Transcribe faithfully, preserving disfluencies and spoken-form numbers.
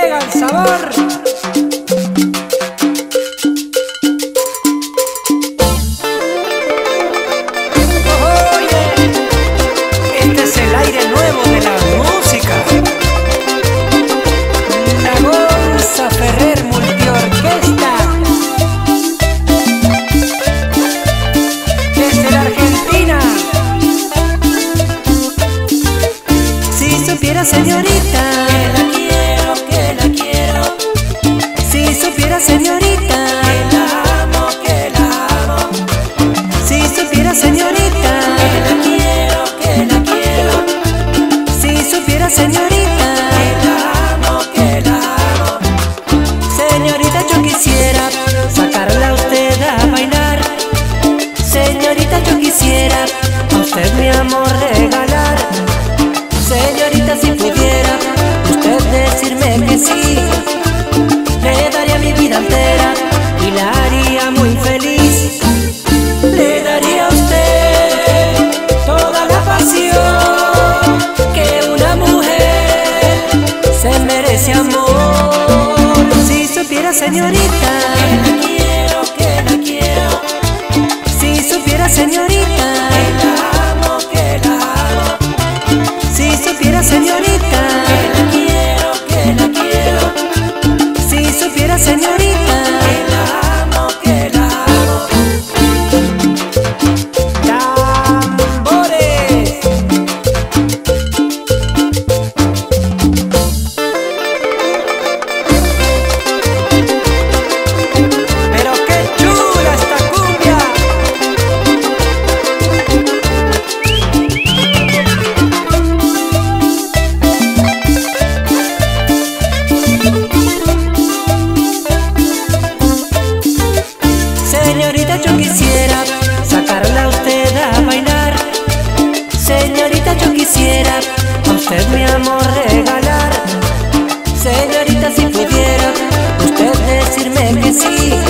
llega el sabor. Oye, este es el aire nuevo de la música. La Gonza Ferrer Multiorquesta. Desde la Argentina. Si supiera, señorita, que la quiero, que la quiero. si supiera, señorita, Que la amo, que la amo. si supiera, señorita, Que la quiero, que la quiero. si supiera, señorita, Que la amo, que la amo. señorita, yo quisiera sacarla a usted a bailar. Señorita, yo quisiera a usted mi amor regalar. Señorita, si pudiera usted decirme que sí, le daría mi vida entera y la haría muy feliz. Le daría a usted toda la pasión que una mujer se merece, amor. Si supiera, señorita, Que la quiero, que la quiero. si supiera, señorita, Que la amo, que la amo. si supiera, señorita, Que la quiero, que la quiero. si supiera, señorita, Que la amo, que la amo. tambores. Pero qué chula esta cumbia. Señorita, yo quisiera sacarla a usted a bailar. Señorita, yo quisiera a usted mi amor regalar. Señorita, si pudiera usted decirme que sí,